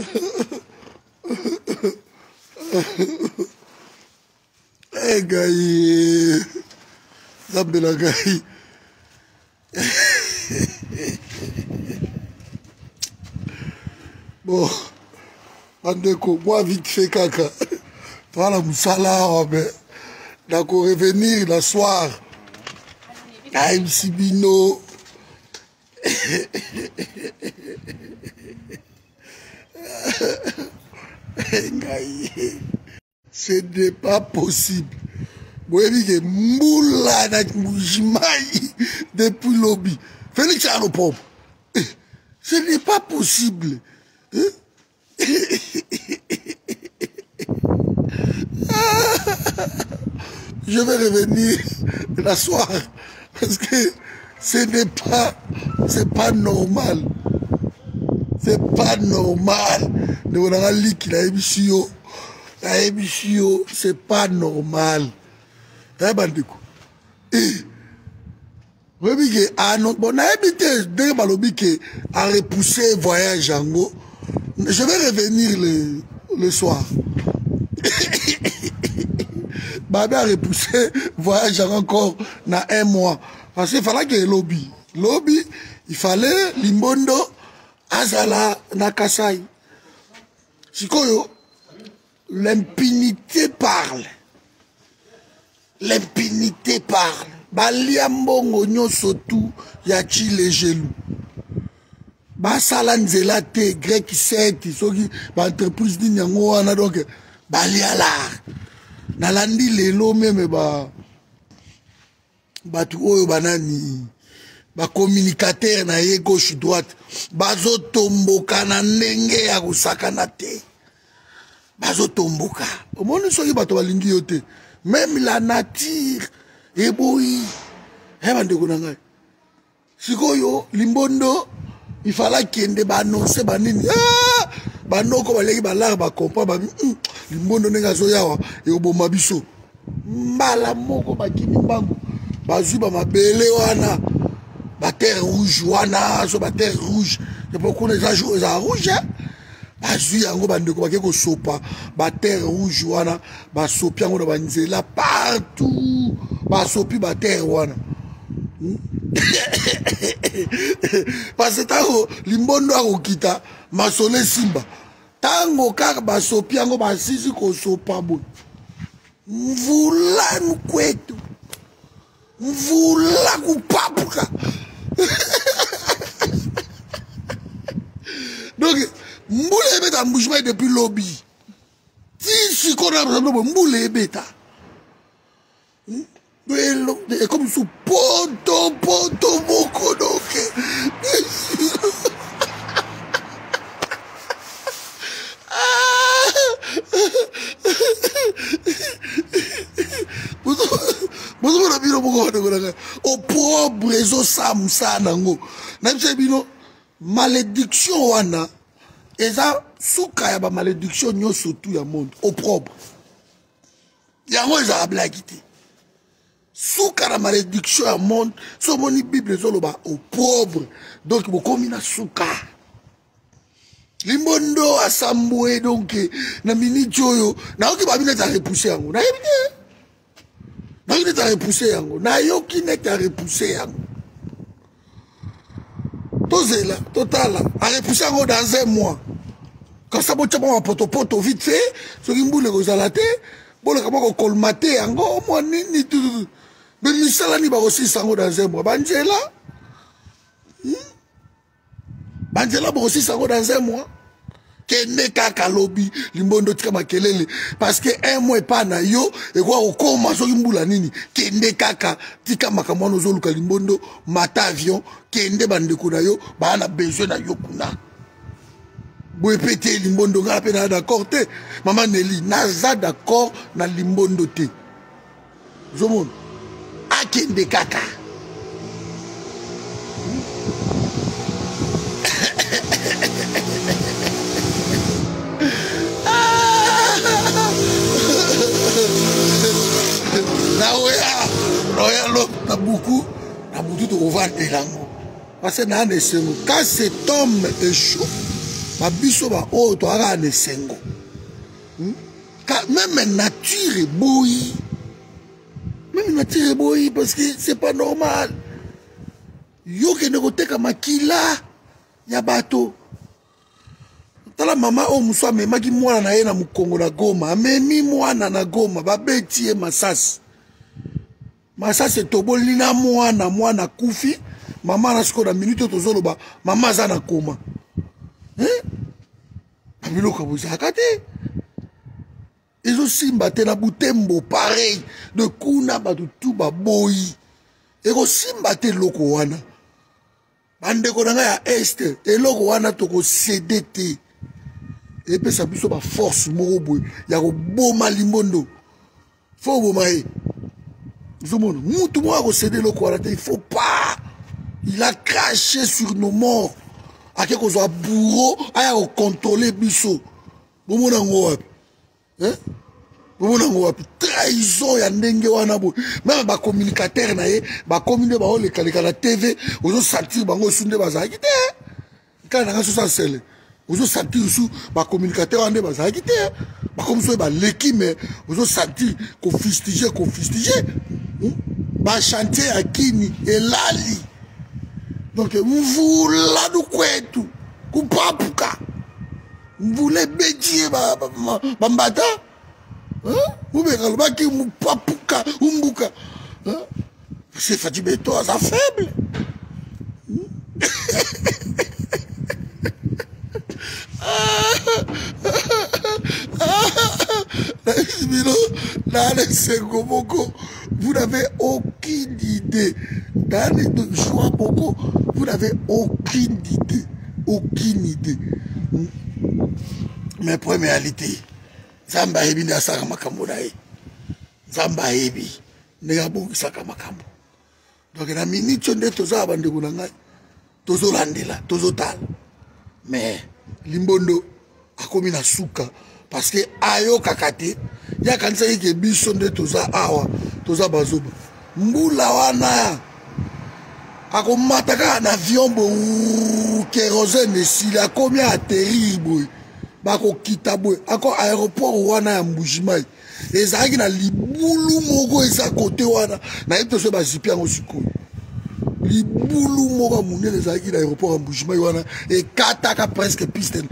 Eh, Gaï. Zambela Gaï. Bon, Andeko, moi vite fait caca. Voilà, Moussala, mais d'accord, revenir le soir. MC Bino. Ce n'est pas possible. Vous voyez que Moula n'a Moujimaï depuis lobby. Félix Aropop. Ce n'est pas possible. Je vais revenir la soirée parce que c'est pas normal. C'est pas normal. C'est pas normal. Eh bandeko. Oui, que bon, a habité dès que a repoussé voyage Ango. Je vais revenir le soir. Babé a repoussé voyage encore dans 1 mois. Parce qu'il fallait que lobby, il fallait Limbondo, Azala, Nakasai. Sikoyo, l'impunité parle. L'impunité parle. Baliambongo nyoso tout yachi les gelou. Basala nzela te grec 7 soki ba entreprise ni nyango wana donc baliala. Nalandi lelo meme batu oyo banani ba communicateur na ye gauche droite bazo tomboka na ndenge ya kusakana te. Bazo tomboka. Omoni soki bato balingi yo te. Même la nature eboyi. Bandeko na ngai. Sikoyo Limbondo il fallait qu'il ba annoncer banini. Banoko baleki balar ba comprendre Limbondo nenga zo yawa e oboma biso. Mbala moko bakini mbangu. Bazui ba mabele wana. Ba terre rouge wana, so ba terre rouge. C'est pourquoi les jours za rouge. Bazui yango bandeko bakeko sopa. Ba terre rouge wana, ba sopi yango na banzela partout. Ba sopi ba terre wana. Parce que tango Limbondo akokita masole simba tango kaka basopi yango basisi kosopa boye mvula mkwetu mvula kupapuka. Donc mboule ebeta mbouchement depuis lobby ti sikona mboule ebeta. Et comme sous poto moko donc. Au propre réseau Samsa nango. N'importe bino malédiction wana. Et ça souka ya ba malédiction nyo surtout ya monde au propre. Yango eza blaguité. Souka la malédiction à monde, so moni Bible zoloba au pauvre. Donc bokomi na souka. Limbondo asambwe donc na miniti oyo na oki ba bineta repousser yango. Na yebite. Na yoki ta repousser yango. Na yoki ne ta repousser yango. Tozela, totala, a repousser yango dans 1 mois. Quand ça bocha bon poto vite fait, so kimboule ko zalate, bole kamako kolmate yango mo nini tout. Mais misala ni ba aussi sango dans 1 mois. Banjela. Banjela ba aussi sango dans 1 mois. Kende kaka lobby Limbondo tika makelele parce que 1 mois pas na yo et quoi okoma so kimbula nini kende kaka tika makamano zoluka Limbondo mata avion kende bandeko na yo ba na besoin na yo kuna. Boye pété Limbondo nga pe na d'accord te maman Nelly naza d'accord na Limbondo te. Zomon akende kaka. Na beaucoup de revendre des langues. Parce que quand cet homme est chaud, babiso ba oyo toaka na esengo même nature eboyi même nature eboyi parce que c'est pas normal yo kende koteka makila ya bato tala mama oyo mosu amemaki mwana na ye na mokongo na Goma amemi mwana na Goma babeti ye masasi etoboli na mwana kufi mama na siko na minute tozoloba mama aza na koma babiloko bozalaka te ezosimba te na Butembo pareil de kuna bato tu baboyi ekosimba te eloko wana bandeko na ngai ya este eloko wana tokosede te epesa biso baforce moko boye ya koboma limbondo fo oboma ye ozomona mutu moko akosede eloko wana te il faut pas il a craché sur nos morts ake kozwa bourreau aya kocontrôle biso bomona yango wapi bomona yango wapi trahison ya ndenge wana boye même bacommunicateur na ye bakomi nde baolekaleka na tv ozosentir bango esu nde bazalaki te kala nanga sosa sele ozosentir esu bacommunicateur wana nde bazalaki te bakomi so baleki me ozosentir kofustige bachantier ya kini elali donc mvula dukwetu kupapuka mvula ebejie bambata mubekalo baki mupapuka umbuka c'est Fati Beto aza faible dans les Sengo Moko, vous n'avez aucune idée. Dans les Joa Moko, vous n'avez aucune idée. Aucune idée. Mais pour réalité, Zamba Ebi n'a sa makambo nae. Zamba Ebi n'a pas sa makambo. Donc la minute on est tous à bande gunanga, tous au landela, tous au tal. Mais Limbondo a commis na souka. Parce que ayo kakate ya kanisa yeke biso nde toza awa toza bazoba mbula wana akomataka na avion bo kérosène esili akomi atterrir boye bakokita boye ako aéroport wana ya Mbujimai ezalaki na libulu moko eza kote wana nayebi toso bazipi yango sikoyo libulu moko monene ezalaki na aéroport ya Mbujimai wana ekataka presque piste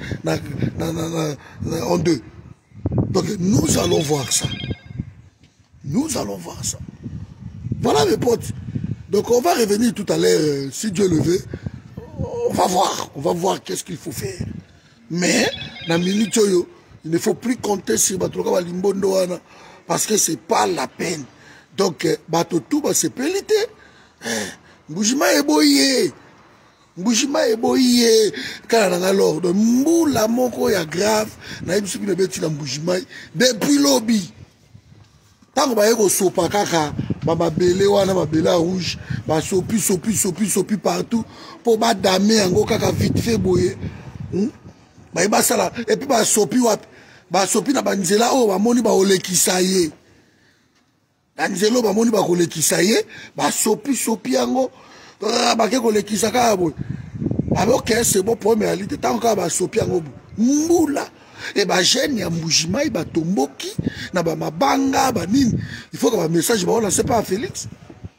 en deux. Donc nous allons voir ça. Nous allons voir ça. Voilà mes potes. Donc on va revenir tout à l'heure, si Dieu le veut. On va voir qu'est-ce qu'il faut faire. Mais, dans minute, il ne faut plus compter sur Batroka Limbondo parce que c'est pas la peine. Donc, Batotou, c'est pelité. Mbujima eboye. Mbujima eboye. Quand on a l'ordre, Mboula moko ya grave. Na yebisi bino beti na Mbujima depuis lobby. Tant que vous sopa kaka, ba belé wana ba bela rouge, ba sopi partout pour ba damer ngo kaka vite fait boye. Ba sala et puis ba sopi wapi. Ba sopi na banzela o ba moni ba olekisa ye. Banzelo ba moni ba kolekisa ye, ba sopi yango ba ke kolekisa ka boye. Ba OK, c'est bon pour réalité tant que ba sopi yango mbula. Et bah jeune ya Mbujimai ba tomboki na ba mabanga ba nini il faut que ba message ba lancer pas à Félix.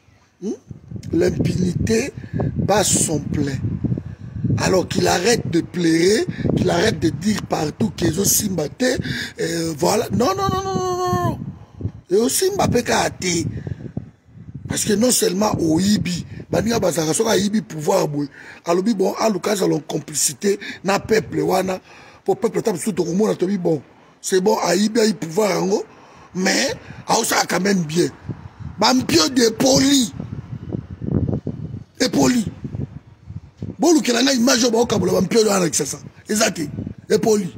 L'impunité bat son plein. Alors qu'il arrête de pleurer, qu'il arrête de dire partout qu'ils ont simbaté, voilà. Non. Et aussi Mbappé Kate. Parce que non seulement au Ibi, Bania Bazara soka Ibi pouvoir boy. Alors bon, à l'occasion de complicité na peuple wana. Pour peuple tape sous ton monde, bon, c'est bon, à Ibi pouvoir en haut, mais ça quand même bien. Bampio de poli. Et poli. Bon, le Kénanga image au Kabula, Bampio de Anaxasa. Exact. Et poli.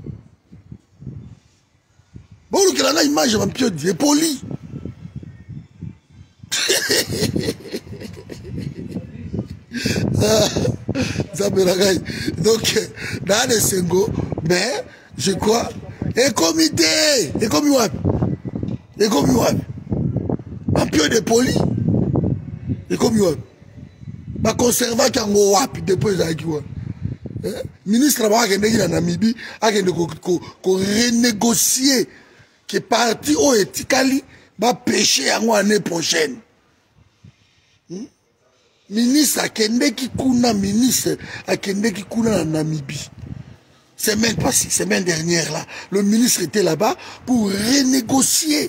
Bon, le Kénanga image Bampio de poli. Donc, dans les Sengo, mais je crois, et comité, et comme un peu de poli, et comme ma conserva qui en wap, depuis Ministre là-bas, qui est en Namibie, a renégocier que parti au etikali va pêcher l'année prochaine. Ministre a qui kuna ministre a qui kuna en Namibie. Semaine passée, semaine dernière là, le ministre était là-bas pour renégocier.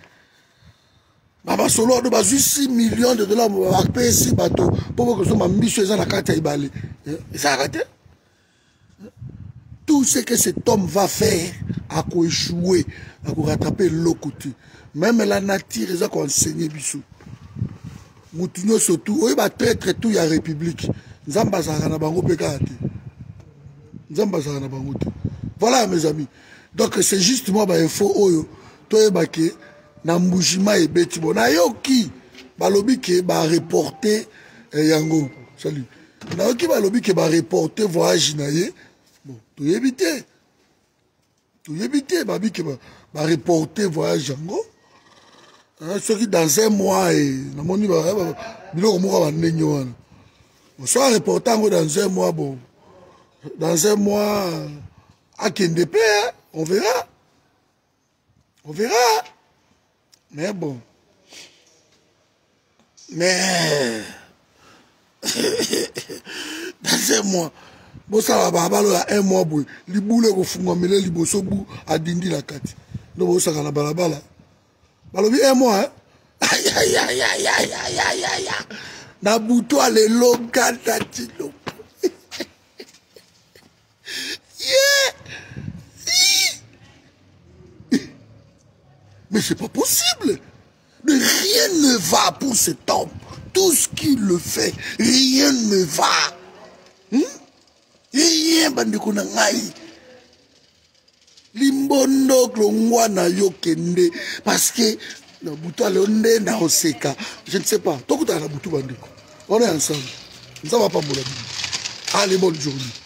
Baba solo de bazu 6 millions de dollars pour payer 6 bateaux pour que ce soit ambitieux dans la carte Ibali. Et ça a arrêté. Tout ce que cet homme va faire à quoi échouer, à quoi rattraper l'autre côté. Même la nature, ils ont enseigné bisou. Moutinho surtout, oui, bah traître tout y a république. Nzambazara na bango pekate. Nzambazara na bango. Voilà mes amis. Donc c'est justement bah info oyo toi baké na mbujima et beti bona yoki balobi ke ba reporter yango. Salut. Na yoki balobi ke ba reporter voyage na ye. Bon, tout éviter. Tout éviter babi ke ba reporter voyage yango. Ceux qui dans un mois et soit reportant dans un mois, bon, dans un mois à Kendepé, on verra. On verra. Mais bon. Mais dans un mois, bon ça va un mois, boy. Les boules au fond, mais les boussobou à dindi la carte. Donc ça va la balabala. Balobi un mois, hein? Aïe, aïe, aïe, aïe, aïe, aïe, aïe, aïe, aïe. Nabuto a le loga tatilo. Mais c'est pas possible. Mais rien ne va pour cet homme. Tout ce qu'il le fait, rien ne va. Rien, bandeko na ngai. Limbondo klongwa na yokende parce que na butu alonde na oseka je ne sais pas tokuta na butu bandeko on est ensemble ça va pas mon ami allez bonne journée.